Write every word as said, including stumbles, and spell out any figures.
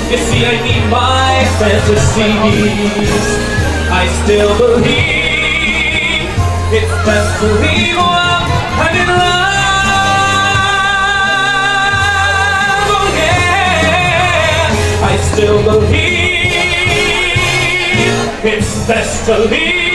You see, I need my fantasies. I still believe it's best to leave love and in love. Oh yeah, I still believe it's best to leave.